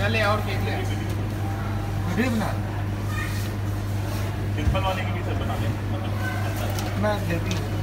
ले और केक ले वीडियो बना सिंपल वाले की भी सर बना लें मैं देती हूँ